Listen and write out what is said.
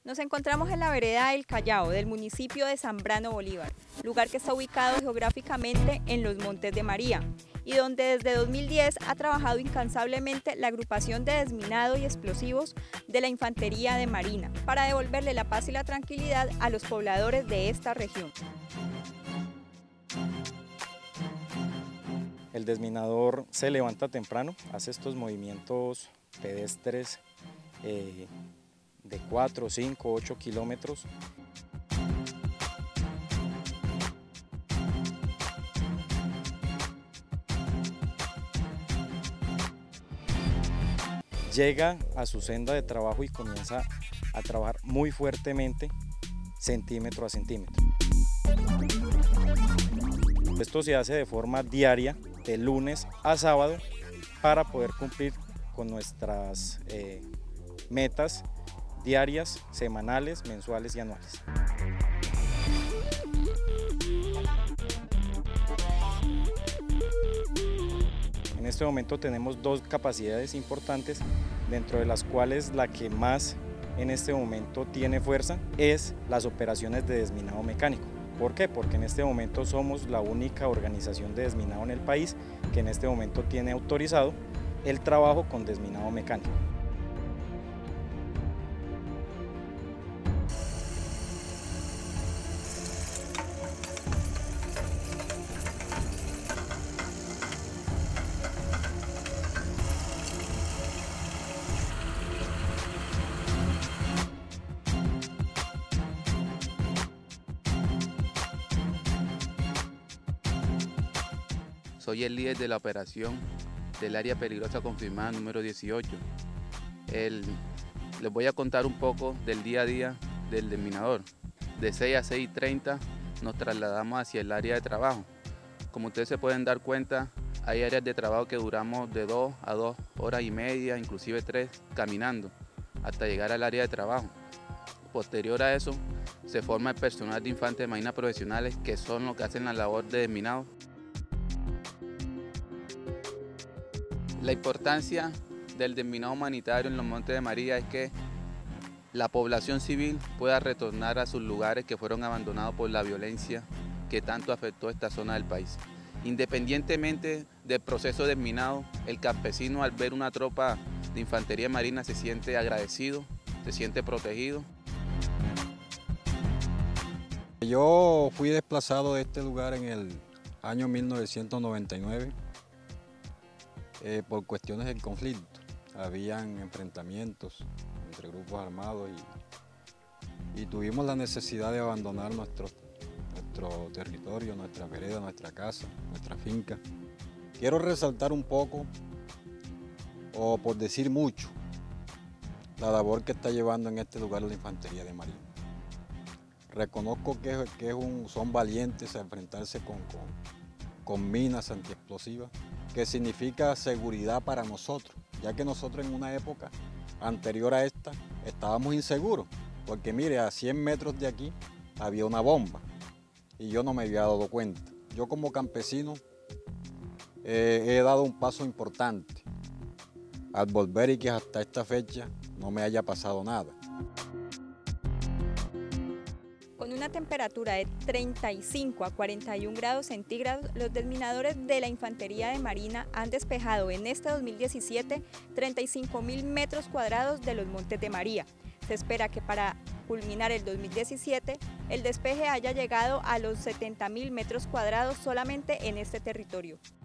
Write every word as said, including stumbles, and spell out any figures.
Nos encontramos en la vereda El Callao del municipio de Zambrano Bolívar, lugar que está ubicado geográficamente en los Montes de María y donde desde dos mil diez ha trabajado incansablemente la agrupación de desminado y explosivos de la Infantería de Marina para devolverle la paz y la tranquilidad a los pobladores de esta región. El desminador se levanta temprano, hace estos movimientos pedestres eh, de cuatro, cinco, ocho kilómetros. Llega a su senda de trabajo y comienza a trabajar muy fuertemente, centímetro a centímetro. Esto se hace de forma diaria, de lunes a sábado, para poder cumplir con nuestras eh, metas diarias, semanales, mensuales y anuales. En este momento tenemos dos capacidades importantes, dentro de las cuales la que más en este momento tiene fuerza es las operaciones de desminado mecánico. ¿Por qué? Porque en este momento somos la única organización de desminado en el país que en este momento tiene autorizado el trabajo con desminado mecánico. Soy el líder de la operación del área peligrosa confirmada número dieciocho. El, les voy a contar un poco del día a día del desminador. De seis a seis y treinta nos trasladamos hacia el área de trabajo. Como ustedes se pueden dar cuenta, hay áreas de trabajo que duramos de dos a dos horas y media, inclusive tres, caminando hasta llegar al área de trabajo. Posterior a eso, se forma el personal de infantes de marina profesionales, que son los que hacen la labor de desminado. La importancia del desminado humanitario en los Montes de María es que la población civil pueda retornar a sus lugares que fueron abandonados por la violencia que tanto afectó esta zona del país. Independientemente del proceso de desminado, el campesino al ver una tropa de infantería marina se siente agradecido, se siente protegido. Yo fui desplazado de este lugar en el año mil novecientos noventa y nueve. Eh, por cuestiones del conflicto. Habían enfrentamientos entre grupos armados y, y tuvimos la necesidad de abandonar nuestro, nuestro territorio, nuestra vereda, nuestra casa, nuestra finca. Quiero resaltar un poco, o por decir mucho, la labor que está llevando en este lugar la Infantería de Marina. Reconozco que, que es un, son valientes a enfrentarse con, con, con minas antiexplosivas, que significa seguridad para nosotros, ya que nosotros en una época anterior a esta estábamos inseguros, porque mire, a cien metros de aquí había una bomba y yo no me había dado cuenta. Yo como campesino eh, he dado un paso importante al volver y que hasta esta fecha no me haya pasado nada. Con una temperatura de treinta y cinco a cuarenta y un grados centígrados, los desminadores de la Infantería de Marina han despejado en este dos mil diecisiete treinta y cinco mil metros cuadrados de los Montes de María. Se espera que para culminar el dos mil diecisiete el despeje haya llegado a los setenta mil metros cuadrados solamente en este territorio.